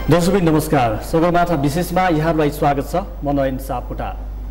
दर्शक नमस्कार। सगरमाथा विशेषमा यहाँहरूलाई स्वागत छ। म नयन सापकोटा।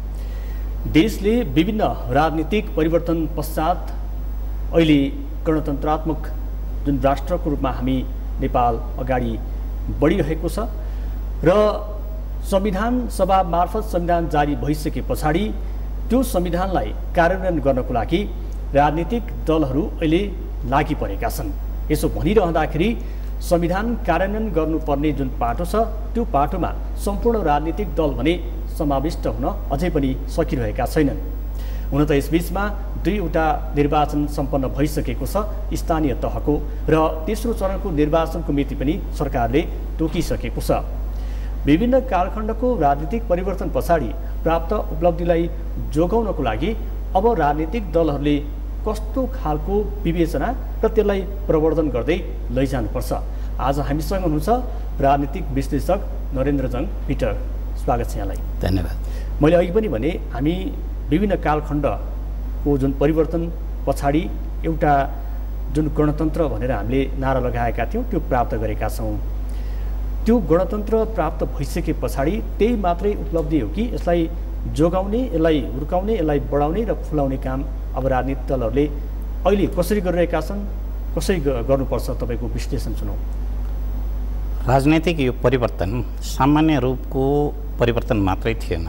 देशले विभिन्न राजनीतिक परिवर्तन पश्चात अहिले गणतन्त्रात्मक जुन राष्ट्रको रूपमा हामी नेपाल अगाडि बढिरहेको छ र संविधान सभा मार्फत संविधान जारी भइसके पछाडि त्यो संविधानलाई कार्यान्वयन गर्नको लागि राजनीतिक दलहरू अहिले लागि परेका छन्। यसो भनिरहँदाखेरि संविधान कार्यान्वयन गर्नुपर्ने जुन पाटो छ त्यो पाटोमा सम्पूर्ण राजनीतिक दल भने समाविष्ट हुन अझै पनि सकिरहेका छैनन्। हुन त यसबीचमा दुईवटा निर्वाचन सम्पन्न भइसकेको छ स्थानीय तहको, र तेस्रो चरणको निर्वाचनको मिति पनि सरकारले तोकिसकेको छ। विभिन्न कालखण्डको राजनीतिक परिवर्तन पछाडि प्राप्त उपलब्धिलाई जोगाउनको लागि अब राजनीतिक दलहरूले कस्तो खालको विवेचना र त्यसलाई प्रवर्धन गर्दै लैजानुपर्छ। आज हामीसँग हुनुहुन्छ राजनीतिक विश्लेषक नरेन्द्रजङ पिटर। स्वागत छ यहाँलाई। धन्यवाद। मैले अघि पनि भने हामी विभिन्न कालखण्डको जुन परिवर्तन पछाडि एउटा जुन गणतन्त्र भनेर हामीले नारा लगाएका थियौँ त्यो प्राप्त गरेका छौँ। त्यो गणतन्त्र प्राप्त भइसके पछाडि त्यही मात्रै उपलब्धि हो कि यसलाई जोगाउने, यसलाई हुर्काउने, यसलाई बढाउने र फुलाउने काम अब राजनीतिक दलहरूले अहिले कसरी गरिरहेका छन्, कसरी गर्नुपर्छ? तपाईँको विश्लेषण सुनौ। राजनीतिक यो परिवर्तन सामान्य रूपको परिवर्तन मात्रै थिएन।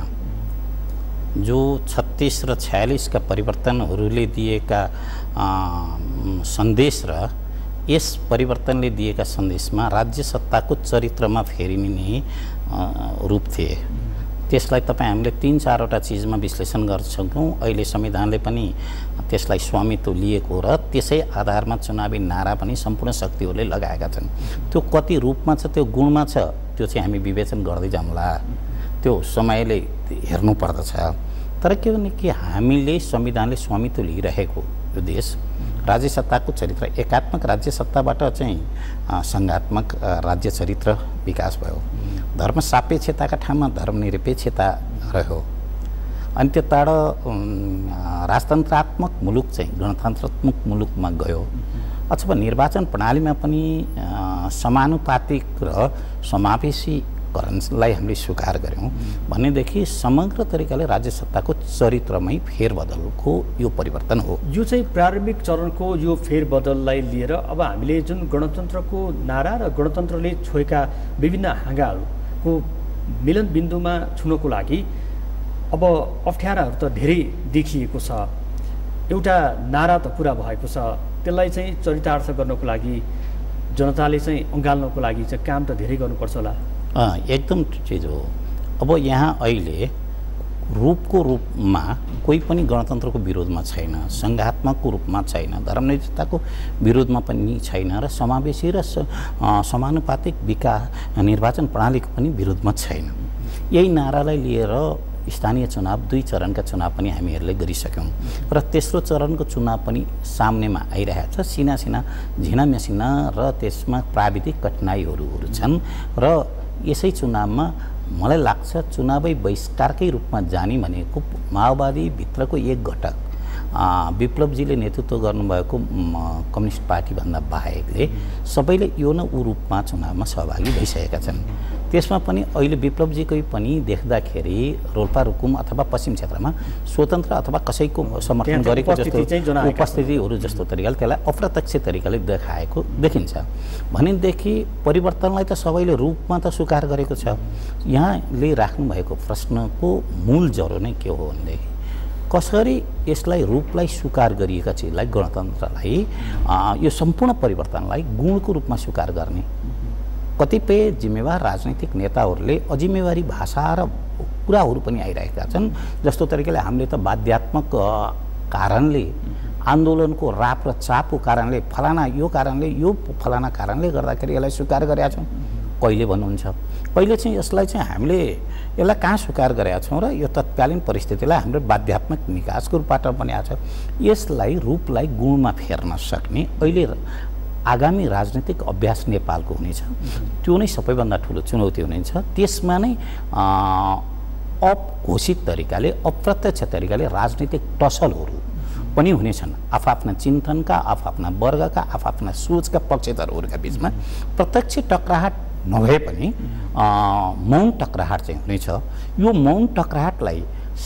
जो 36 र 46 का परिवर्तनहरूले दिएका सन्देश र यस परिवर्तनले दिएका सन्देशमा राज्य सत्ताको चरित्रमा फेरिने रूप थिए। त्यसलाई तपाईँ हामीले 3-4वटा चिजमा विश्लेषण गर्न सक्छौँ। अहिले संविधानले पनि त्यसलाई स्वामित्व लिएको र त्यसै आधारमा चुनावी नारा पनि सम्पूर्ण शक्तिहरूले लगाएका छन्। त्यो कति रूपमा छ, त्यो गुणमा छ, त्यो चाहिँ हामी विवेचन गर्दै जाउँला। त्यो समयले हेर्नु पर्दछ। तर के भने कि हामीले संविधानले स्वामित्व लिइरहेको यो देश राज्य सत्ताको चरित्र, एकात्मक राज्य सत्ताबाट चाहिँ सङ्घात्मक राज्य चरित्र विकास भयो। धर्म सापेक्षताका ठाउँमा धर्मनिरपेक्षता रह्यो। अनि त्यताबाट राजतन्त्रात्मक मुलुक चाहिँ गणतन्त्रात्मक मुलुकमा गयो। अथवा निर्वाचन प्रणालीमा पनि समानुपातिक र समावेशीकरणलाई हामीले स्वीकार गऱ्यौँ भनेदेखि समग्र तरिकाले राज्य सत्ताको चरित्रमै फेरबदलको यो परिवर्तन हो। यो चाहिँ प्रारम्भिक चरणको यो फेरबदललाई लिएर अब हामीले जुन गणतन्त्रको नारा र गणतन्त्रले छोएका विभिन्न हाँगाहरूको मिलन बिन्दुमा छुनको लागि अब अप्ठ्याराहरू त धेरै देखिएको छ। एउटा नारा त पुरा भएको छ, त्यसलाई चाहिँ चरितार्थ गर्नको लागि जनताले चाहिँ अँगाल्नको लागि चाहिँ काम त धेरै गर्नुपर्छ होला। एकदम चिज हो। अब यहाँ अहिले रूपको रूपमा कोही पनि गणतन्त्रको विरोधमा छैन, सङ्घात्मकको रूपमा छैन, धर्मनिरपेक्षताको विरोधमा पनि छैन र समावेशी र समानुपातिक विकास निर्वाचन प्रणालीको पनि विरोधमा छैन। यही नारालाई लिएर स्थानीय चुनाव 2 चरणका चुनाव पनि हामीहरूले गरिसक्यौँ र तेस्रो चरणको चुनाव पनि सामनेमा आइरहेको छ। सिना सिना झिना मेसिना र त्यसमा प्राविधिक कठिनाइहरू छन् र यसै चुनावमा मलाई लाग्छ चुनावै बहिष्कारकै रूपमा जाने भनेको माओवादीभित्रको एक घटक विप्लवजीले नेतृत्व गर्नुभएको कम्युनिस्ट पार्टीभन्दा बाहेकले सबैले यो न ऊ रूपमा चुनावमा सहभागी भइसकेका छन्। त्यसमा पनि अहिले विप्लवजीकै पनि देख्दाखेरि रोल्पा रुकुम अथवा पश्चिम क्षेत्रमा स्वतन्त्र अथवा कसैको समर्थन गरेको जस्तो उपस्थितिहरू जस्तो तरिकाले त्यसलाई अप्रत्यक्ष तरिकाले देखाएको देखिन्छ। भनेदेखि परिवर्तनलाई त सबैले रूपमा त स्वीकार गरेको छ। यहाँले राख्नुभएको प्रश्नको मूल जरो नै के हो भनेदेखि कसरी यसलाई रूपलाई स्वीकार गरिएका चिजलाई गणतन्त्रलाई यो सम्पूर्ण परिवर्तनलाई गुणको रूपमा स्वीकार गर्ने। कतिपय जिम्मेवार राजनीतिक नेताहरूले अजिम्मेवारी भाषा र कुराहरू पनि आइरहेका छन्। जस्तो तरिकाले हामीले त बाध्यात्मक कारणले आन्दोलनको राप र चापको कारणले फलाना यो कारणले यो फलाना कारणले गर्दाखेरि यसलाई स्वीकार गरेका छौँ कहिले भन्नुहुन्छ। पहिले चाहिँ यसलाई चाहिँ हामीले यसलाई कहाँ स्वीकार गरेका छौँ र यो तत्कालीन परिस्थितिलाई हाम्रो बाध्यात्मक निकासको रूपबाट बनाएको छ। यसलाई रूपलाई गुणमा फेर्न सक्ने अहिले आगामी राजनीतिक अभ्यास नेपालको हुनेछ। त्यो नै सबैभन्दा ठुलो चुनौती हुनेछ। त्यसमा नै अघोषित तरिकाले अप्रत्यक्ष तरिकाले राजनीतिक टसलहरू पनि हुनेछन्। आफआफ्ना चिन्तनका, आफआफ्ना वर्गका, आफआफ्ना सोचका पक्षधरहरूका बिचमा प्रत्यक्ष टकराहट नभए पनि मौन टकराहट चाहिँ हुनेछ। यो मौन टकराहटलाई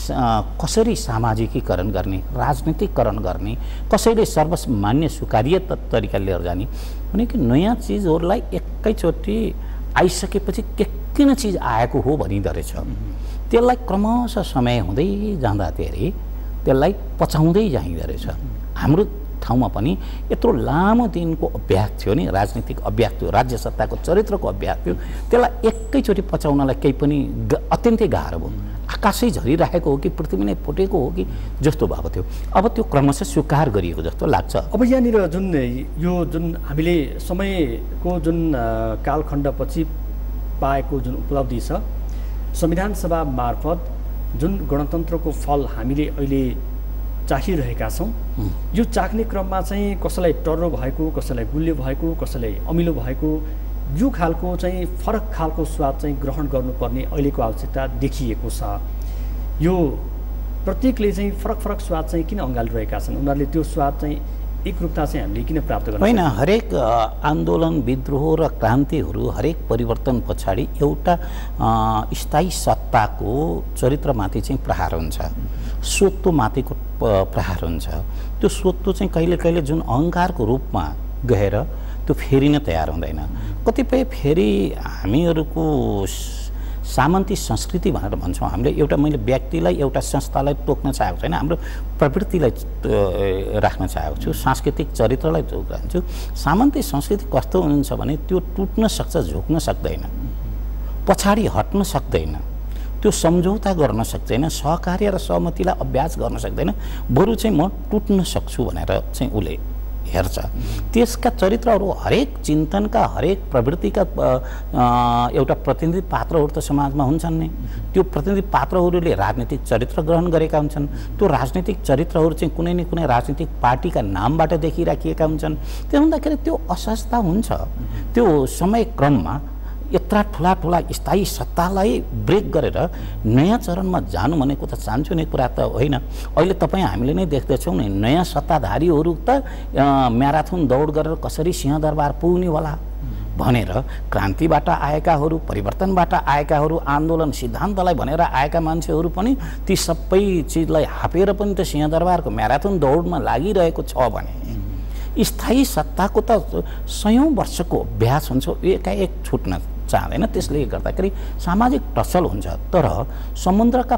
कसरी सामाजिकीकरण गर्ने, राजनीतिकरण गर्ने, कसैले सर्वमान्य स्वीकार्य तरिकाले लिएर जाने भनेको नयाँ चिजहरूलाई एकैचोटि आइसकेपछि के किन चिज आएको हो भनिँदो रहेछ। त्यसलाई क्रमशः समय हुँदै जाँदाखेरि त्यसलाई पचाउँदै जाइँदो रहेछ। हाम्रो ठाउँमा पनि यत्रो लामो दिनको अभ्यास थियो नि, राजनीतिक अभ्यास थियो, राज्य सत्ताको चरित्रको अभ्यास थियो, त्यसलाई एकैचोटि पचाउनलाई केही पनि अत्यन्तै गाह्रो भयो। आकाशै झरिरहेको हो कि पृथ्वी नै फुटेको हो कि जस्तो भएको थियो। अब त्यो क्रमशः स्वीकार गरिएको जस्तो लाग्छ। अब यहाँनिर जुन हामीले समयको जुन कालखण्डपछि पाएको जुन उपलब्धि छ, संविधान सभा मार्फत जुन गणतन्त्रको फल हामीले अहिले चाहिरहेका छौँ, यो चाख्ने क्रममा चाहिँ कसैलाई टर्रो भएको, कसैलाई गुलियो भएको, कसैलाई अमिलो भएको, यो खालको चाहिँ फरक खालको स्वाद चाहिँ ग्रहण गर्नुपर्ने अहिलेको आवश्यकता देखिएको छ। यो प्रत्येकले चाहिँ फरक फरक स्वाद चाहिँ किन अँगालिरहेका छन्? उनीहरूले त्यो स्वाद चाहिँ एकरूपता चाहिँ हामीले किन प्राप्त गर्नु होइन? हरेक आन्दोलन, विद्रोह र क्रान्तिहरू, हरेक परिवर्तन पछाडि एउटा स्थायी सत्ताको चरित्रमाथि चाहिँ प्रहार हुन्छ, स्वत्वमाथिको प्रहार हुन्छ। त्यो स्वत्व चाहिँ कहिले कहिले जुन अहङ्कारको रूपमा गएर त्यो फेरिन तयार हुँदैन। कतिपय फेरि हामीहरूको सामन्ती संस्कृति भनेर भन्छौँ हामीले, एउटा मैले व्यक्तिलाई, एउटा संस्थालाई तोक्न चाहेको छैन, हाम्रो प्रवृत्तिलाई राख्न चाहेको छु, सांस्कृतिक चरित्रलाई तोक्छु। सामन्ती संस्कृति कस्तो हुनुहुन्छ भने त्यो टुट्न सक्छ, झुक्न सक्दैन, पछाडि हट्न सक्दैन, त्यो सम्झौता गर्न सक्दैन, सहकार्य र सहमतिलाई अभ्यास गर्न सक्दैन, बरु चाहिँ म टुट्न सक्छु भनेर चाहिँ उसले हेर्छ। त्यसका चरित्रहरू हरेक चिन्तनका, हरेक प्रवृत्तिका एउटा प्रतिनिधि पात्रहरू त समाजमा हुन्छन् नै। त्यो प्रतिनिधि पात्रहरूले राजनीतिक चरित्र ग्रहण गरेका हुन्छन्। त्यो राजनीतिक चरित्रहरू चाहिँ कुनै न कुनै राजनीतिक पार्टीका नामबाट देखिराखिएका हुन्छन्। त्यसो हुँदाखेरि त्यो असहजता हुन्छ। त्यो समय क्रममा यत्रा ठुला ठुला स्थायी सत्तालाई ब्रेक गरेर नयाँ चरणमा जानु भनेको त सानसुने कुरा त होइन। अहिले हामीले नै देख्दैछौँ नि, नयाँ सत्ताधारीहरू त म्याराथन दौड गरेर कसरी सिंहदरबार पुग्ने होला भनेर क्रान्तिबाट आएकाहरू, परिवर्तनबाट आएकाहरू, आन्दोलन सिद्धान्तलाई भनेर आएका मान्छेहरू पनि ती सबै चिजलाई हापेर पनि त सिंहदरबारको म्याराथन दौडमा लागिरहेको छ भने स्थायी सत्ताको त सयौँ वर्षको अभ्यास हुन्छ, एकाएक छुट्न चाहँदैन। त्यसले गर्दाखेरि सामाजिक टसल हुन्छ। तर समयका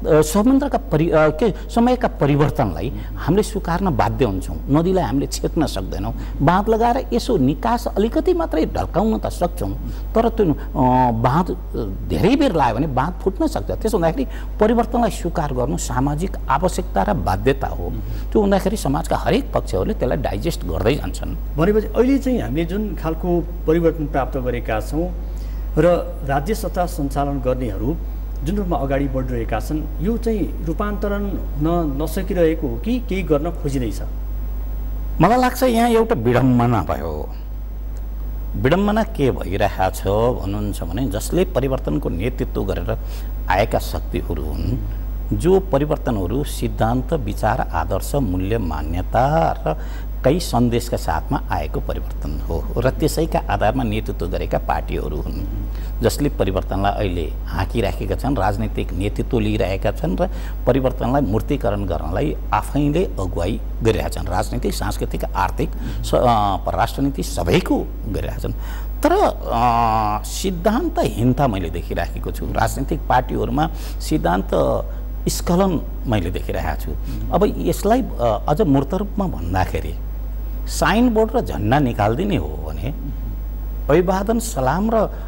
परिवर्तनलाई हामीले स्वीकार्न बाध्य हुन्छौँ। नदीलाई हामीले छेक्न सक्दैनौँ। बाँध लगाएर यसो निकास अलिकति मात्रै ढल्काउन त सक्छौँ, तर त्यो बाँध धेरै बेर लाग्यो भने बाँध फुट्न सक्छ। त्यसो हुँदाखेरि परिवर्तनलाई स्वीकार गर्नु सामाजिक आवश्यकता र बाध्यता हो। त्यो हुँदाखेरि समाजका हरेक पक्षहरूले त्यसलाई डाइजेस्ट गर्दै जान्छन्। भनेपछि अहिले चाहिँ हामीले जुन खालको परिवर्तन प्राप्त गरेका छौँ र राज्य सत्ता सञ्चालन गर्नेहरू जुन रूपमा अगाडि बढिरहेका छन्, यो चाहिँ रूपान्तरण हुन नसकिरहेको हो कि केही गर्न खोजिँदैछ? मलाई लाग्छ यहाँ एउटा विडम्बना भयो। विडम्बना के भइरहेछ भन्नुहुन्छ भने, जसले परिवर्तनको नेतृत्व गरेर आएका शक्तिहरू हुन्, जो परिवर्तनहरू सिद्धान्त, विचार, आदर्श, मूल्य, मान्यता र कई सन्देशका साथमा आएको परिवर्तन हो र त्यसैका आधारमा नेतृत्व गरेका पार्टीहरू हुन्, जसले परिवर्तनलाई अहिले हाँकिराखेका छन्, राजनीतिक नेतृत्व लिइरहेका छन् र परिवर्तनलाई मूर्तिकरण गर्नलाई आफैले अगुवाई गरिरहेका छन्। राजनीतिक, सांस्कृतिक, आर्थिक, परराष्ट्र नीति सबैको गरिरहेका छन्। तर सिद्धान्तहीनता मैले देखिराखेको छु। राजनीतिक पार्टीहरूमा सिद्धान्त स्खलन मैले देखिरहेको छु। अब यसलाई अझ मूर्त रूपमा भन्दाखेरि साइन बोर्ड र झन्डा निकालिदिने हो भने, अभिवादन, सलाम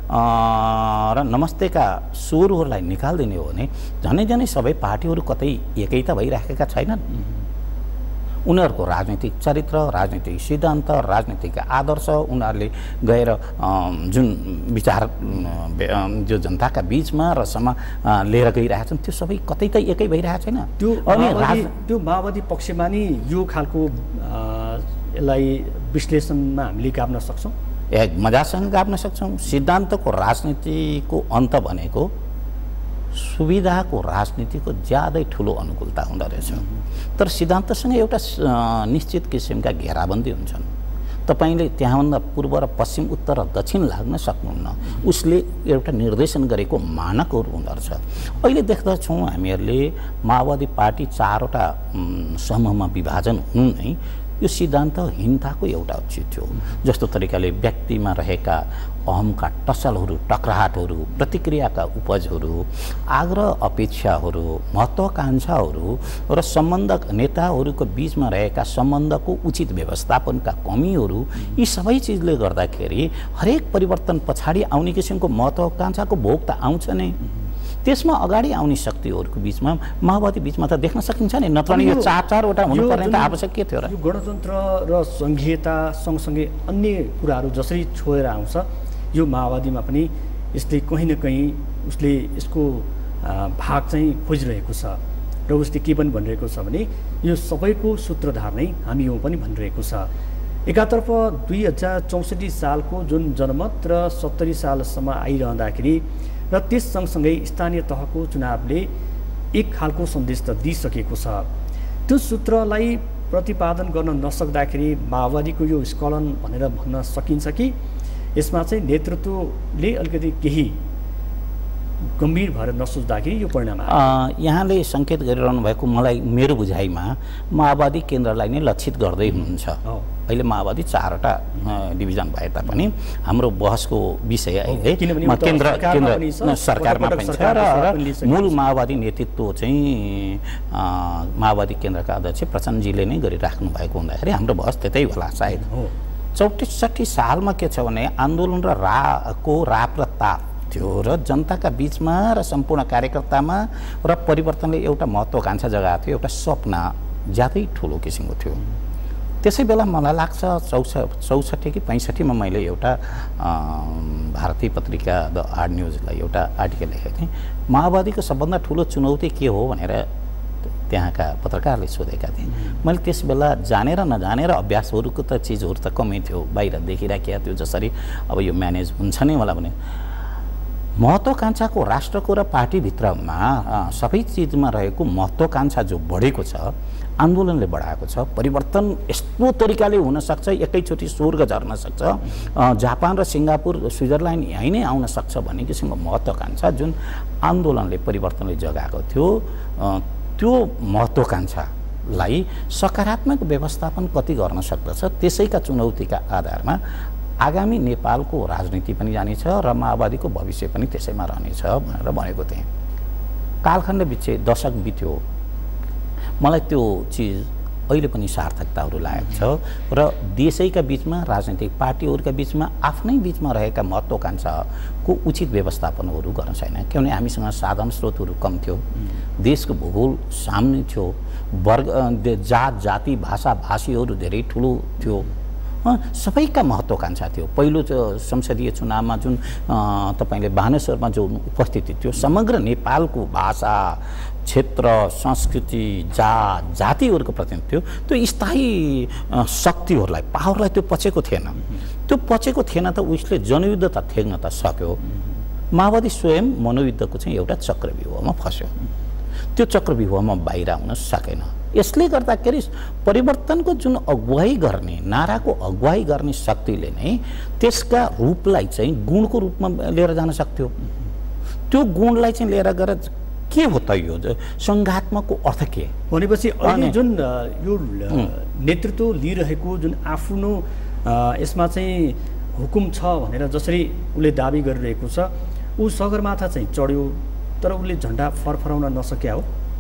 र नमस्तेका स्वरहरूलाई निकालिदिने हो भने झनै झनै सबै पार्टीहरू कतै एकै त भइराखेका छैनन्। उनीहरूको राजनीतिक चरित्र, राजनीतिक सिद्धान्त, राजनीतिक आदर्श, उनीहरूले गएर जुन विचार जो जनताका बिचमा र लिएर गइरहेछन्, त्यो सबै कतै त एकै भइरहेको छैन। त्यो माओवादी पक्षमा नि यो खालको यसलाई विश्लेषणमा हामीले गाभ्न सक्छौँ, मजासँग गाभ्न सक्छौँ। सिद्धान्तको राजनीतिको अन्त भनेको सुविधाको राजनीतिको ज्यादै ठुलो अनुकूलता हुँदो रहेछ। तर सिद्धान्तसँग एउटा निश्चित किसिमका घेराबन्दी हुन्छन्। तपाईले त्यहाँभन्दा पूर्व र पश्चिम उत्तर र दक्षिण लाग्न सक्नुहुन्न। उसले एउटा निर्देशन गरेको मानकहरू हुँदोरहेछ। अहिले देख्दछौँ हामीहरूले माओवादी पार्टी 4वटा समूहमा विभाजन हुनु नै यो सिद्धान्तहीनताको एउटा चिज थियो। जस्तो तरिकाले व्यक्तिमा रहेका अहमका टसलहरू, टकराहटहरू, प्रतिक्रियाका उपजहरू, आग्रह अपेक्षाहरू, महत्त्वाकांक्षाहरू र सम्बन्धक नेताहरूको बीचमा रहेका सम्बन्धको उचित व्यवस्थापनका कमीहरू, यी सबै चिजले गर्दाखेरि हरेक परिवर्तन पछाडि आउने किसिमको महत्त्वाकांक्षाको भोग त आउँछ नै। त्यसमा अगाडि आउने शक्तिहरूको बीचमा माओवादी बीचमा त देख्न सकिन्छ नि, नत्र यो 4-4वटा हुनुपर्ने त आवश्यक के थियो र? यो गणतन्त्र र सङ्घीयता सँगसँगै अन्य कुराहरू जसरी छोएर आउँछ, यो माओवादीमा पनि यसले कहीँ न कहीँ उसले यसको भाग चाहिँ खोजिरहेको छ र उसले के पनि भनिरहेको छ भने यो सबैको सूत्रधार नै हामी हो पनि भनिरहेको छ। एकातर्फ 2064 सालको जुन जनमत र 70 सालसम्म आइरहँदाखेरि र त्यस सँगसँगै स्थानीय तहको चुनावले एक खालको सन्देश त दिइसकेको छ। त्यो सूत्रलाई प्रतिपादन गर्न नसक्दाखेरि माओवादीको यो स्खलन भनेर भन्न सकिन्छ कि यसमा चाहिँ नेतृत्वले अलिकति केही गम्भीर भएर नसोच्दाखेरि यो परिणाम यहाँले सङ्केत गरिरहनु भएको मलाई मेरो बुझाइमा माओवादी केन्द्रलाई नै लक्षित गर्दै हुनुहुन्छ। अहिले माओवादी 4वटा डिभिजन भए तापनि हाम्रो बहसको विषय अहिले केन्द्र सरकारमा पनि छ र मूल माओवादी नेतृत्व चाहिँ माओवादी केन्द्रका अध्यक्ष प्रचण्डजीले नै गरिराख्नु भएको हुँदाखेरि हाम्रो बहस त्यतै होला सायद। 64 सालमा के छ भने आन्दोलन र राप र ताप थियो र जनताका बीचमा र सम्पूर्ण कार्यकर्तामा र परिवर्तनले एउटा महत्त्वाकांक्षा जगाएको थियो, एउटा सपना ज्यादै ठुलो किसिमको थियो। त्यसै बेला मलाई लाग्छ 64 कि 65मा मैले एउटा भारतीय पत्रिका द आर्ट न्युजलाई एउटा आर्टिकल लेखेको थिएँ। माओवादीको सबभन्दा ठुलो चुनौती के हो भनेर त्यहाँका पत्रकारले सोधेका थिए। मैले त्यस बेला जानेर नजानेर अभ्यासहरूको त चिजहरू त कमै थियो, बाहिर देखिराखेका थियो जसरी अब यो म्यानेज हुन्छ नै मलाई भने महत्त्वाकांक्षाको राष्ट्रको र पार्टीभित्रमा सबै चिजमा रहेको महत्त्वाकांक्षा जो बढेको छ, आन्दोलनले बढाएको छ। परिवर्तन यस्तो तरिकाले हुनसक्छ, एकैचोटि स्वर्ग झर्न सक्छ, जापान र सिङ्गापुर स्विजरल्यान्ड यहीँ नै आउन सक्छ भन्ने किसिमको महत्त्वाकांक्षा जुन आन्दोलनले परिवर्तनले जगाएको थियो, त्यो महत्त्वाकांक्षालाई सकारात्मक व्यवस्थापन कति गर्न सक्दछ, त्यसैका चुनौतीका आधारमा आगामी नेपालको राजनीति पनि जानेछ र माओवादीको भविष्य पनि त्यसैमा रहनेछ भनेर भनेको थिएँ। कालखण्ड बित्यो, दशक बित्यो, मलाई त्यो चिज अहिले पनि सार्थकताहरू लागेको छ र देशैका बीचमा राजनीतिक पार्टीहरूका बीचमा आफ्नै बीचमा रहेका महत्त्वाकांक्षाको उचित व्यवस्थापनहरू गर्न छैन। किनभने हामीसँग साधन स्रोतहरू कम थियो, देशको भूगोल सामने थियो, वर्ग जात जाति भाषा भाषीहरू धेरै ठुलो थियो, सबैका महत्त्वाकांक्षा थियो। पहिलो संसदीय चुनावमा जुन तपाईँले बानेश्वरमा जो उपस्थिति थियो, समग्र नेपालको भाषा क्षेत्र संस्कृति जात जातिहरूको प्रतिनिधित्व थियो, त्यो स्थायी शक्तिहरूलाई पावरलाई त्यो पचेको थिएन। त्यो पचेको थिएन त उसले जनयुद्ध त थेग्न त सक्यो। माओवादी स्वयं मनोयुद्धको चाहिँ एउटा चक्रव्यूहमा फस्यो, त्यो चक्रव्यूहमा बाहिर आउन सकेन। यसले गर्दाखेरि परिवर्तनको जुन अगुवाई गर्ने, नाराको अगुवाई गर्ने शक्तिले नै त्यसका रूपलाई चाहिँ गुणको रूपमा लिएर जान सक्थ्यो। त्यो गुणलाई चाहिँ लिएर गएर के हो त यो सङ्घात्मकको अर्थ के भनेपछि अहिले जुन यो नेतृत्व लिइरहेको जुन आफ्नो यसमा चाहिँ हुकुम छ भनेर जसरी उसले दाबी गरिरहेको छ, ऊ सगरमाथा चाहिँ चढ्यो तर उसले झन्डा फरफराउन नसक्या हो।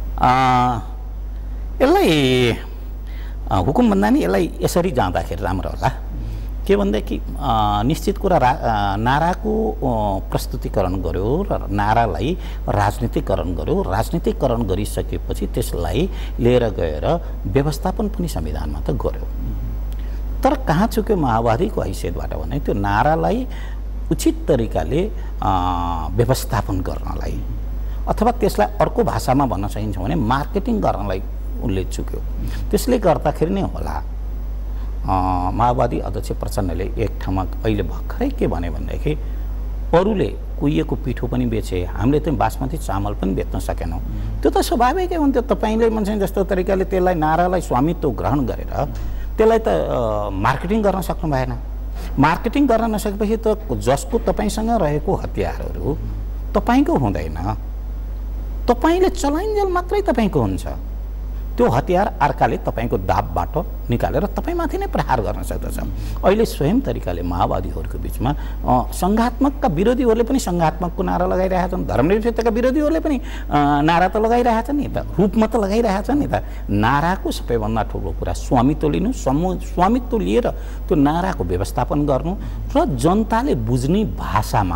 यसलाई हुकुम भन्दा नि यसलाई यसरी जाँदाखेरि राम्रो होला के भन्दाखेरि निश्चित कुरा नाराको प्रस्तुतिकरण गर्यो र नारालाई राजनीतिकरण गर्यो। राजनीतिकरण गरिसकेपछि त्यसलाई लिएर गएर व्यवस्थापन पनि संविधानमा त गर्यो। तर कहाँ चुक्यो माओवादीको हैसियतबाट भने त्यो नारालाई उचित तरिकाले व्यवस्थापन गर्नलाई अथवा त्यसलाई अर्को भाषामा भन्न सकिन्छ भने मार्केटिङ गर्नलाई उसले चुक्यो। त्यसले गर्दाखेरि नै होला माओवादी अध्यक्ष प्रचण्डले एक ठाउँमा अहिले भर्खरै के भने भनेदेखि अरूले कुहिएको पिठो पनि बेचे, हामीले त बासमती चामल पनि बेच्न सकेनौँ। त्यो त स्वाभाविकै हुन्थ्यो। तपाईँले मान्छे जस्तो तरिकाले त्यसलाई नारालाई स्वामित्व ग्रहण गरेर त्यसलाई त मार्केटिङ गर्न सक्नु भएन। मार्केटिङ गर्न नसकेपछि त जसको तपाईसँग रहेको हतियारहरू तपाईँको हुँदैन, तपाईँले चलाइन्जेल मात्रै तपाईँको हुन्छ। त्यो हतियार अर्काले तपाईँको दाबबाट निकालेर तपाईँमाथि नै प्रहार गर्न सक्दछ। अहिले स्वयं तरिकाले माओवादीहरूको बिचमा सङ्घात्मकका विरोधीहरूले पनि सङ्घात्मकको नारा लगाइरहेछन्, धर्मनिरपेक्षताका विरोधीहरूले पनि नारा त लगाइरहेछन् नि त, रूपमा त लगाइरहेछन् नि त। नाराको सबैभन्दा ठुलो कुरा स्वामित्व लिनु, स्वामित्व लिएर त्यो नाराको व्यवस्थापन गर्नु र जनताले बुझ्ने भाषामा,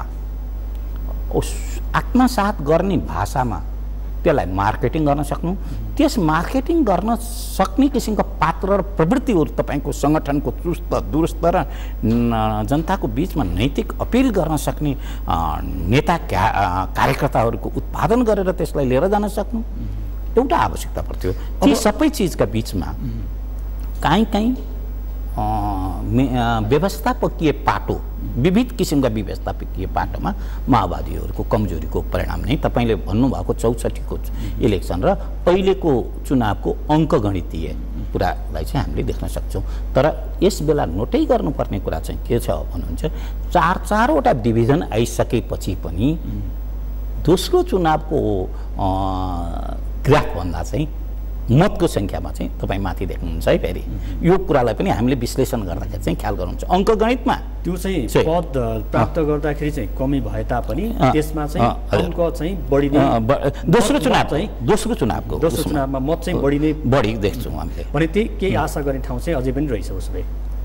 आत्मसात गर्ने भाषामा त्यसलाई मार्केटिङ गर्न सक्नु। त्यस मार्केटिङ गर्न सक्ने किसिमका पात्र र प्रवृत्तिहरू तपाईँको सङ्गठनको चुस्त दुरुस्त र जनताको बिचमा नैतिक अपिल गर्न सक्ने नेता कार्यकर्ताहरूको उत्पादन गरेर त्यसलाई लिएर जान सक्नु एउटा आवश्यकता पर्थ्यो। ती सबै चिजका बिचमा काहीँ व्यवस्थापकीय पाटो, विविध किसिमका व्यवस्थापकीय पाटोमा माओवादीहरूको कमजोरीको परिणाम नै तपाईँले भन्नुभएको 64को इलेक्सन र अहिलेको चुनावको अङ्कगणितीय कुरालाई चाहिँ हामीले देख्न सक्छौँ। तर यस बेला नोटै गर्नुपर्ने कुरा चाहिँ के छ भन्नुहुन्छ, चारवटा डिभिजन आइसकेपछि पनि दोस्रो चुनावको ग्राफभन्दा चाहिँ मतको सङ्ख्यामा चाहिँ तपाईँ माथि देख्नुहुन्छ है। फेरि यो कुरालाई पनि हामीले विश्लेषण गर्दाखेरि चाहिँ ख्याल गर्नुहुन्छ। अङ्कगणितमा त्यो चाहिँ पद प्राप्त गर्दाखेरि चाहिँ कमी भए तापनि त्यसमा चाहिँ अङ्क चाहिँ बढी नै दोस्रो चुनावमा मत चाहिँ बढी देख्छौँ हामीले। भने त्यही केही आशा गर्ने ठाउँ चाहिँ अझै पनि रहेछ उसो भए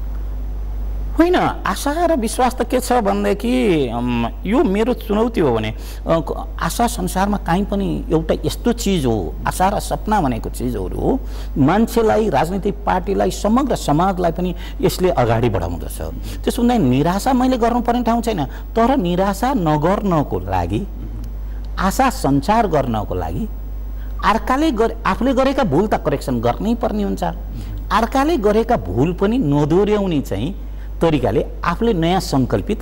होइन। आशा र विश्वास त के छ भनेदेखि यो मेरो चुनौती हो भने आशा संसारमा काहीँ पनि एउटा यस्तो चिज हो, आशा र सपना भनेको चिजहरू हो, मान्छेलाई, राजनीतिक पार्टीलाई, समग्र समाजलाई पनि यसले अगाडि बढाउँदछ। त्यसो हुँदा निराशा मैले गर्नुपर्ने ठाउँ छैन, तर निराशा नगर्नको लागि, आशा सञ्चार गर्नको लागि आफूले गरेका भुल त करेक्सन गर्नै पर्ने हुन्छ। अर्काले गरेका भुल पनि नदोहोऱ्याउने चाहिँ तरिकाले आफूले नयाँ सङ्कल्पित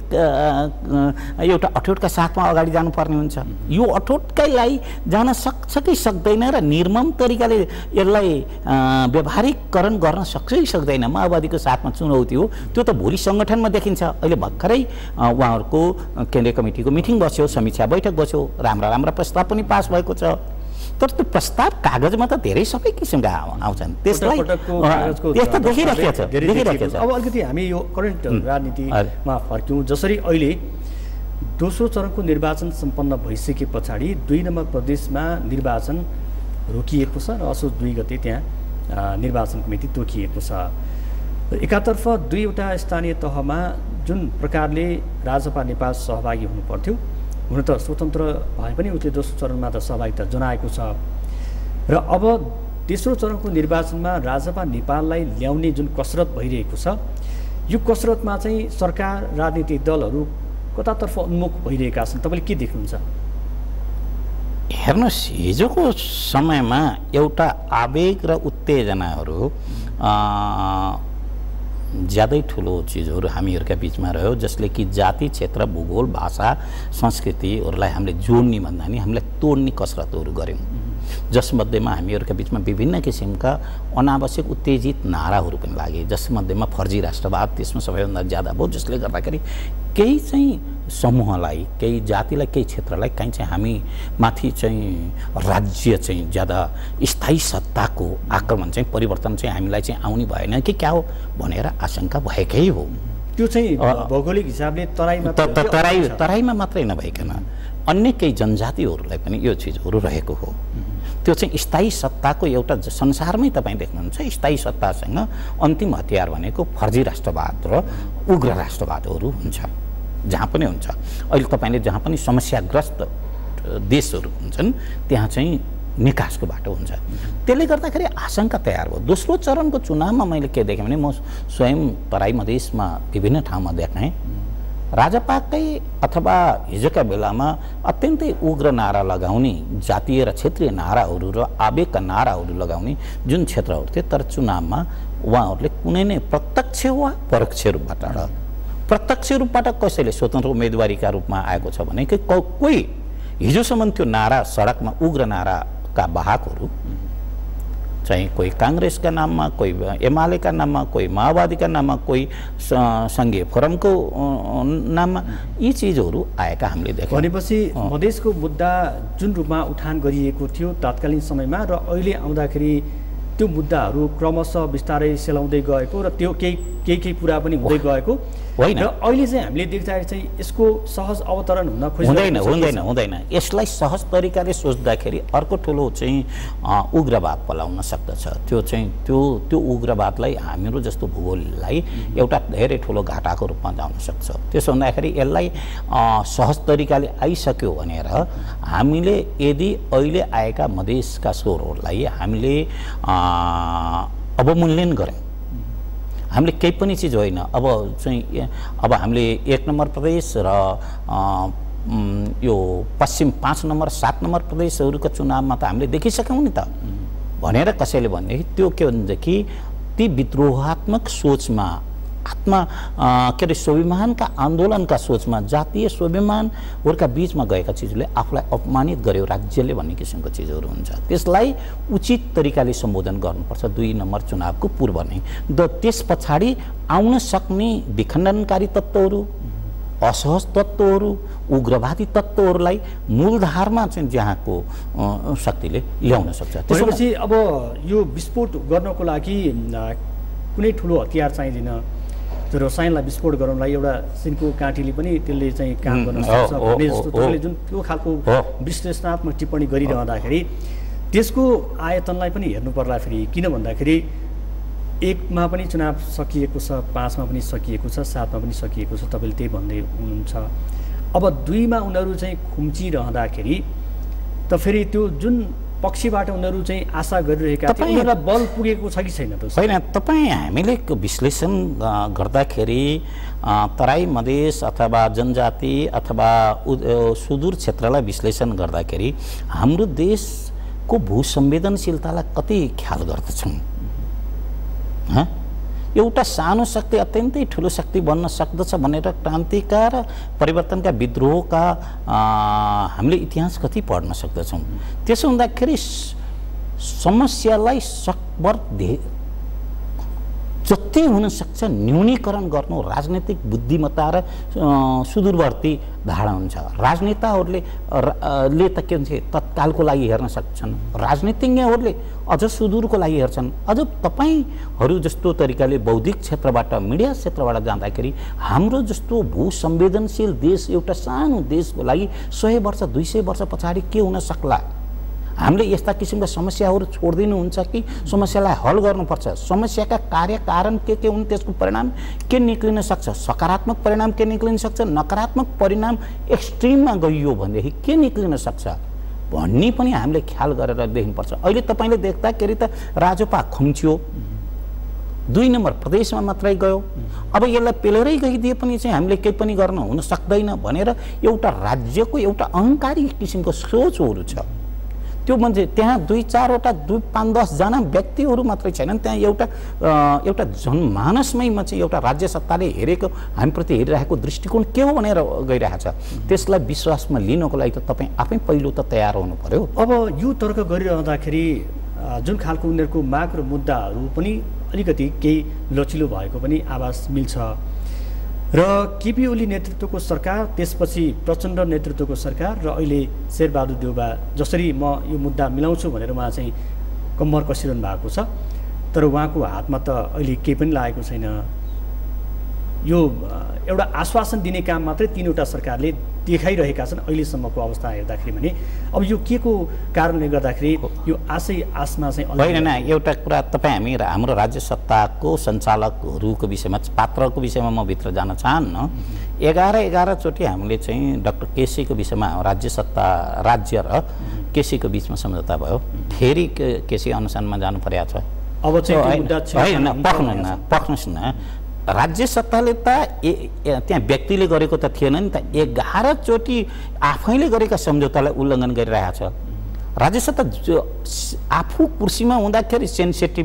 एउटा अठोटका साथमा अगाडि जानुपर्ने हुन्छ। यो अठोटकैलाई जान सक्छ कि सक्दैन र निर्मम तरिकाले यसलाई व्यवहारिकरण गर्न सक्छ कि सक्दैन, माओवादीको साथमा चुनौती हो। त्यो त भोलि सङ्गठनमा देखिन्छ। अहिले भर्खरै उहाँहरूको केन्द्रीय कमिटीको मिटिङ बस्यो, समीक्षा बैठक बस्यो, राम्रा प्रस्ताव पनि पास भएको छ। तर त्यो प्रस्ताव कागजमा त धेरै सबै किसिमका आउँछन्, त्यसलाई त्यस्तो देखिरहेको छ। अब अलिकति हामी यो करेन्ट राजनीतिमा फर्क्यौँ। जसरी अहिले दोस्रो चरणको निर्वाचन सम्पन्न भइसके पछाडि 2 नम्बर प्रदेशमा निर्वाचन रोकिएको छ र असोज 2 गते त्यहाँ निर्वाचनको मिति तोकिएको छ। एकातर्फ दुईवटा स्थानीय तहमा जुन प्रकारले राजपा नेपाल सहभागी हुनुपर्थ्यो, हुन त स्वतन्त्र भए पनि उसले दोस्रो चरणमा त सहभागिता जनाएको छ र अब तेस्रो चरणको निर्वाचनमा राजपा नेपाललाई ल्याउने जुन कसरत भइरहेको छ, यो कसरतमा चाहिँ सरकार, राजनीतिक दलहरू कतातर्फ उन्मुख भइरहेका छन्, तपाईँले के देख्नुहुन्छ? हेर्नुहोस्, हिजोको समयमा एउटा आवेग र उत्तेजनाहरू ज्यादै ठुलो चिजहरू हामीहरूका बिचमा रह्यो, जसले कि जाति, क्षेत्र, भूगोल, भाषा, संस्कृतिहरूलाई हामीले जोड्ने भन्दा नि हामीलाई तोड्ने कसरतहरू गऱ्यौँ, जसमध्येमा हामीहरूका बिचमा विभिन्न किसिमका अनावश्यक उत्तेजित नाराहरू पनि लागे, जसमध्येमा फर्जी राष्ट्रवाद त्यसमा सबैभन्दा ज्यादा भयो, जसले गर्दाखेरि केही चाहिँ समूहलाई, केही जातिलाई, केही क्षेत्रलाई कहीँ चाहिँ हामी माथि चाहिँ राज्य चाहिँ ज्यादा स्थायी सत्ताको आक्रमण चाहिँ परिवर्तन चाहिँ हामीलाई चाहिँ आउने भएन कि क्या हो भनेर आशंका भएकै हो। त्यो चाहिँ भौगोलिक हिसाबले तराईमा मात्रै नभइकन अन्य केही जनजातिहरूलाई पनि यो चिजहरू रहेको हो। त्यो चाहिँ स्थायी सत्ताको एउटा संसारमै तपाईँ देख्नुहुन्छ, स्थायी सत्तासँग अन्तिम हतियार भनेको फर्जी राष्ट्रवाद र उग्र राष्ट्रवादहरू हुन्छ, जहाँ पनि हुन्छ। अहिले तपाईँले जहाँ पनि समस्याग्रस्त देशहरू हुन्छन् त्यहाँ चाहिँ निकासको बाटो हुन्छ। त्यसले गर्दाखेरि आशंका तयार भयो। दोस्रो चरणको चुनावमा मैले के देखेँ भने म स्वयं तराई मधेसमा विभिन्न ठाउँमा देखेँ, राजपाकै अथवा हिजोका बेलामा अत्यन्तै उग्र नारा लगाउने, जातीय र क्षेत्रीय नाराहरू र आवेगका नाराहरू लगाउने जुन क्षेत्रहरू थिए, तर चुनावमा उहाँहरूले कुनै नै प्रत्यक्ष वा परोक्ष रूपबाट, प्रत्यक्ष रूपबाट कसैले स्वतन्त्र उम्मेदवारीका रूपमा आएको छ भने कोही हिजोसम्म त्यो नारा सडकमा उग्र नाराका वाहकहरू चाहे कोही कांग्रेसका नाममा, कोही एमालेका नाममा, कोही माओवादीका नाममा, कोही सङ्घीय फोरमको नाममा यी चिजहरू आएका हामीले देख्यौँ। भनेपछि मधेसको मुद्दा जुन रूपमा उठान गरिएको थियो तत्कालीन समयमा र अहिले आउँदाखेरि त्यो मुद्दाहरू क्रमशः बिस्तारै सेलाउँदै गएको र त्यो केही पुरा पनि हुँदै गएको होइन र अहिले चाहिँ हामीले देख्दाखेरि चाहिँ यसको सहज अवतरण हुँदैन। यसलाई सहज तरिकाले सोच्दाखेरि अर्को ठुलो चाहिँ उग्रवाद पलाउन सक्दछ। त्यो उग्रवादलाई हाम्रो जस्तो भूगोललाई एउटा धेरै ठुलो घाटाको रूपमा जान सक्छ। त्यसो हुँदाखेरि यसलाई सहज तरिकाले आइसक्यो भनेर हामीले यदि अहिले आएका मधेसका स्वरहरूलाई हामीले अवमूल्यन गऱ्यौँ, हामीले केही पनि चिज होइन। अब हामीले 1 नम्बर प्रदेश र यो पश्चिम 5 नम्बर 7 नम्बर प्रदेशहरूको चुनावमा त हामीले देखिसक्यौँ नि त भनेर कसैले भनेदेखि त्यो के भनेदेखि ती विद्रोहात्मक सोचमा स्वाभिमानका आन्दोलनका सोचमा जातीय स्वाभिमानहरूका बीचमा गएका चिजले आफूलाई अपमानित गर्यो राज्यले भन्ने किसिमको चिजहरू हुन्छ। त्यसलाई उचित तरिकाले सम्बोधन गर्नुपर्छ 2 नम्बर चुनावको पूर्व नै। त्यस पछाडि आउन सक्ने विखण्डनकारी तत्त्वहरू, असहज तत्त्वहरू, उग्रवादी तत्त्वहरूलाई मूलधारमा चाहिँ जहाँको शक्तिले ल्याउन सक्छ। त्यसपछि अब यो विस्फोट गर्नको लागि कुनै ठुलो हतियार चाहिँदैन। त्यो रसायनलाई विस्फोट गराउनलाई एउटा सिनको काँटीले पनि त्यसले चाहिँ काम गर्न सक्छ भन्ने जस्तो तपाईँले जुन त्यो खालको विश्लेषणात्मक टिप्पणी गरिरहँदाखेरि त्यसको आयतनलाई पनि हेर्नु पर्ला फेरि। किन भन्दाखेरि 1 मा पनि चुनाव सकिएको छ, 5 मा पनि सकिएको छ, 7 मा पनि सकिएको छ, तपाईँले त्यही भन्दै हुनुहुन्छ। अब 2 मा उनीहरू चाहिँ खुम्चिरहँदाखेरि त फेरि त्यो जुन पक्षबाट उनीहरू चाहिँ आशा गरिरहेका थिए उनीहरूलाई बल पुगेको छ कि छैन? होइन, तपाईँ हामीले विश्लेषण गर्दाखेरि तराई मधेस अथवा जनजाति अथवा सुदूर क्षेत्रलाई विश्लेषण गर्दाखेरि हाम्रो देशको भूसंवेदनशीलतालाई कति ख्याल गर्दछौँ? एउटा सानो शक्ति अत्यन्तै ठुलो शक्ति बन्न सक्दछ भनेर क्रान्तिका र परिवर्तनका विद्रोहका हामीले इतिहास कति पढ्न सक्दछौँ? त्यसो हुँदाखेरि समस्यालाई सकभर जति हुन सक्छ न्यूनीकरण गर्नु राजनीतिक बुद्धिमत्ता र सुदूरवर्ती धारणा हुन्छ। राजनेताहरूले त के भन्छ तत्कालको लागि हेर्न सक्छन्, राजनीतिज्ञहरूले अझ सुदूरको लागि हेर्छन्। अझ तपाईँहरू जस्तो तरिकाले बौद्धिक क्षेत्रबाट मिडिया क्षेत्रबाट जाँदाखेरि हाम्रो जस्तो भूसंवेदनशील देश एउटा सानो देशको लागि 100 वर्ष 200 वर्ष पछाडि के हुन सक्ला? हामीले यस्ता किसिमका समस्याहरू छोडिदिनुहुन्छ कि समस्यालाई हल गर्नुपर्छ? समस्याका कार्य कारण के हुन्, त्यसको परिणाम के निक्लिन सक्छ? सकारात्मक परिणाम के निक्लिन सक्छ? नकारात्मक परिणाम एक्सट्रिममा गइयो भनेदेखि के निक्लिन सक्छ भन्ने पनि हामीले ख्याल गरेर देख्नुपर्छ। अहिले तपाईँले देख्दाखेरि त राजोपा खुम्चियो, 2 नम्बर प्रदेशमा मात्रै गयो। अब यसलाई पेलेरै गइदिए पनि चाहिँ हामीले केही पनि गर्न हुन सक्दैन भनेर एउटा राज्यको एउटा अहङ्कारी किसिमको सोचहरू छ। त्यो मान्छे त्यहाँ 2-4 वटा 5-10 जना व्यक्तिहरू मात्रै छैनन्, त्यहाँ एउटा जनमानसमैमा चाहिँ एउटा राज्य सत्ताले हेरेको हामीप्रति हेरिरहेको दृष्टिकोण के हो भनेर गइरहेछ। त्यसलाई विश्वासमा लिनको लागि त तपाईँ आफै पहिलो त तयार हुनु पर्यो। अब यो तर्क गरिरहँदाखेरि जुन खालको उनीहरूको माग र मुद्दाहरू पनि अलिकति केही लचिलो भएको पनि आभास मिल्छ र केपी ओली नेतृत्वको सरकार, त्यसपछि प्रचण्ड नेतृत्वको सरकार र अहिले शेरबहादुर देउबा जसरी म यो मुद्दा मिलाउँछु भनेर उहाँ चाहिँ कम्मर कसिरहनु भएको छ, तर उहाँको हातमा त अहिले केही पनि लागेको छैन। यो एउटा आश्वासन दिने काम मात्रै 3वटा सरकारले देखाइरहेका छन् अहिलेसम्मको अवस्था हेर्दाखेरि। भने अब यो के को कारणले गर्दाखेरि यो आशमा चाहिँ होइन? एउटा कुरा तपाईँ हाम्रो राज्य सत्ताको सञ्चालकहरूको विषयमा, पात्रको विषयमा म भित्र जान चाहन्न। 11 चोटि हामीले चाहिँ डाक्टर केसीको विषयमा राज्य र केसीको बिचमा सम्झौता भयो, फेरि केसी अनुसानमा जानु परेको छ। अब चाहिँ पक्नुहोस् न, राज्य सत्ताले त त्यहाँ व्यक्तिले गरेको त थिएन नि त, 11 चोटि आफैले गरेका सम्झौतालाई उल्लङ्घन गरिरहेको छ। राज्य सत्ता आफू कुर्सीमा हुँदाखेरि सेन्सिटिभ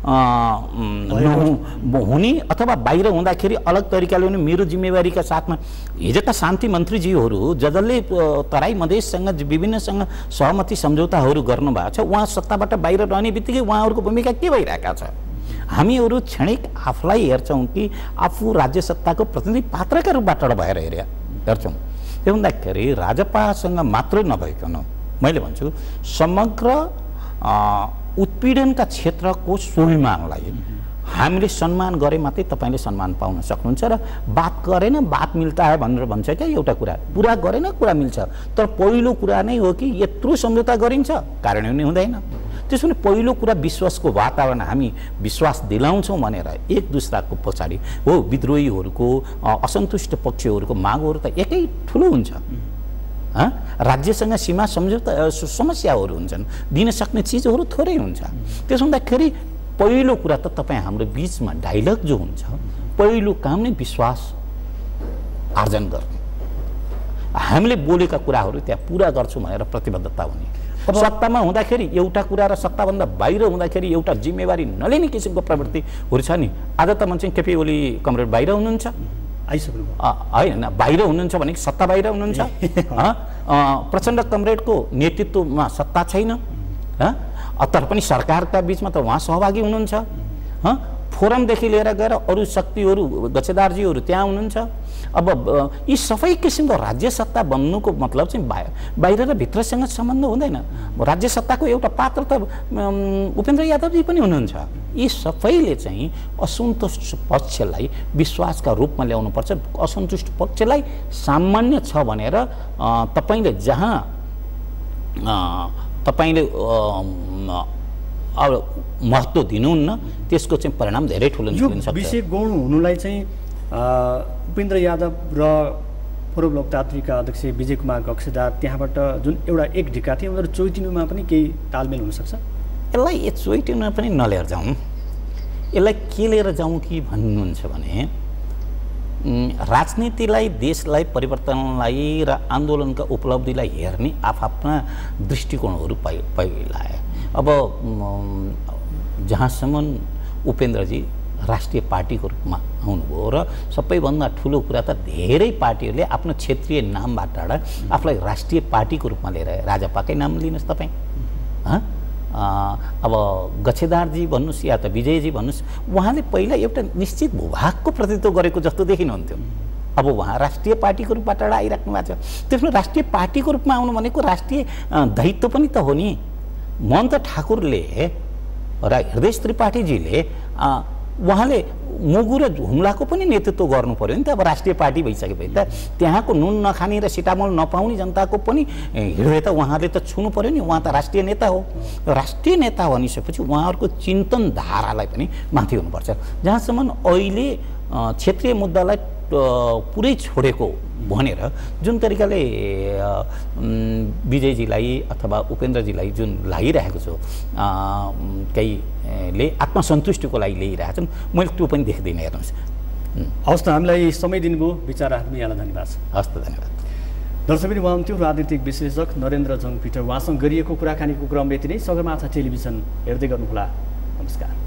हुने अथवा बाहिर हुँदाखेरि अलग तरिकाले हुने मेरो जिम्मेवारीका साथमा हिजोका शान्ति मन्त्रीजीहरू जसले तराई मधेससँग विभिन्नसँग सहमति सम्झौताहरू गर्नुभएको छ उहाँ सत्ताबाट बाहिर रहने बित्तिकै उहाँहरूको भूमिका के भइरहेका छ हामीहरू क्षणिक आफूलाई हेर्छौँ कि आफू राज्य सत्ताको प्रतिनिधि पात्रका रूपबाट भएर हेर्छौँ त्यो हुँदाखेरि राजपासँग मात्रै नभइकन मैले भन्छु समग्र उत्पीडनका क्षेत्रको स्वाभिमानलाई हामीले सम्मान गरे मात्रै तपाईले सम्मान पाउन सक्नुहुन्छ र बात गरेन बात मिल्ता है भनेर भन्छ क्या एउटा कुरा पुरा गरेन कुरा मिल्छ तर पहिलो कुरा नै हो कि यत्रो सम्झौता गरिन्छ कार्यान्वयन हुँदैन त्यसैले पहिलो कुरा विश्वासको वातावरण हामी विश्वास दिलाउँछौँ भनेर एक दुसराको पछाडि हो विद्रोहीहरूको असन्तुष्ट पक्षहरूको मागहरू त एकै ठुलो हुन्छ राज्यसँग सीमा सम्झौता समस्याहरू हुन्छन् दिन सक्ने चिजहरू थोरै हुन्छ त्यसो हुँदाखेरि पहिलो कुरा त तपाईँ हाम्रो बीचमा डायलग जो हुन्छ पहिलो काम नै विश्वास आर्जन गर्ने हामीले बोलेका कुराहरू त्यहाँ पुरा गर्छौँ भनेर प्रतिबद्धता हुने सत्तामा हुँदाखेरि एउटा कुरा र सत्ताभन्दा बाहिर हुँदाखेरि एउटा जिम्मेवारी नलिने किसिमको प्रवृत्तिहरू छ नि आज त मान्छे केपी ओली कमरेड बाहिर हुनुहुन्छ आइसक्नु होइन बाहिर हुनुहुन्छ भने सत्ता बाहिर हुनुहुन्छ प्रचण्ड कमरेडको नेतृत्वमा सत्ता छैन तर पनि सरकारका बीचमा त उहाँ सहभागी हुनुहुन्छ फोरमदेखि लिएर गएर अरू शक्तिहरू गच्छेदारजीहरू त्यहाँ हुनुहुन्छ अब यी सबै किसिमको राज्य सत्ता बन्नुको मतलब चाहिँ बाहिर र भित्रसँग सम्बन्ध हुँदैन राज्य सत्ताको एउटा पात्र त उपेन्द्र यादवजी पनि हुनुहुन्छ यी सबैले चाहिँ असन्तुष्ट पक्षलाई विश्वासका रूपमा ल्याउनुपर्छ असन्तुष्ट पक्षलाई सामान्य छ भनेर तपाईले जहाँ तपाईले महत्त्व दिनुहुन्न त्यसको चाहिँ परिणाम धेरै ठुलो निस्किन सक्छ विषय गौण हुनुलाई चाहिँ उपेन्द्र यादव र पूर्व लोकतान्त्रिक अध्यक्ष विजय कुमार कक्षदार त्यहाँबाट जुन एउटा एक ढिक्का थियो उनीहरू चोइटिनुमा पनि केही तालमेल हुनसक्छ यसलाई चोइटिनुमा पनि नलिएर जाउँ यसलाई के लिएर जाउँ कि भन्नुहुन्छ भने राजनीतिलाई देशलाई परिवर्तनलाई र आन्दोलनका उपलब्धिलाई हेर्ने आफ्ना दृष्टिकोणहरू पहिलाए अब जहाँसम्म उपेन्द्रजी राष्ट्रिय पार्टीको रूपमा आउनुभयो र सबैभन्दा ठुलो कुरा त धेरै पार्टीहरूले आफ्नो क्षेत्रीय नामबाट आफूलाई राष्ट्रिय पार्टीको रूपमा लिएर राजापाकै नाम लिनुहोस् तपाईँ अब गच्छेदारजी भन्नुहोस् या त विजयजी भन्नुहोस् उहाँले पहिला एउटा निश्चित भूभागको प्रतिनिधित्व गरेको जस्तो देखिनुहुन्थ्यो अब उहाँ राष्ट्रिय पार्टीको रूपबाट आइराख्नु भएको छ त्यसमा राष्ट्रिय पार्टीको रूपमा आउनु भनेको राष्ट्रिय दायित्व पनि त हो नि महन्त ठाकुरले र हृदय त्रिपाठीजीले उहाँले मुगु र हुम्लाको पनि नेतृत्व गर्नु पर्यो नि त अब राष्ट्रिय पार्टी भइसकेपछि त त्यहाँको नुन नखाने र सिटामोल नपाउने जनताको पनि हृदय त उहाँले त छुनु पर्यो नि उहाँ त राष्ट्रिय नेता हो राष्ट्रिय नेता भनिसकेपछि उहाँहरूको चिन्तन धारालाई पनि माथि हुनुपर्छ जहाँसम्म अहिले क्षेत्रीय मुद्दालाई पुरै छोडेको भनेर जुन तरिकाले विजयजीलाई अथवा उपेन्द्रजीलाई जुन लागिरहेको छ केहीले आत्मसन्तुष्टिको लागि ल्याइरहेछन् मैले त्यो पनि देख्दिनँ हेर्नुहोस् हवस् त हामीलाई समय दिनुभयो विचार राख्नु यहाँलाई धन्यवाद हस् त धन्यवाद दर्शकबिन उहाँ हुनुहुन्थ्यो राजनीतिक विश्लेषक नरेन्द्र जङ पिटर उहाँसँग गरिएको कुराकानीको क्रम यति नै सगरमाथा टेलिभिजन हेर्दै गर्नुहोला नमस्कार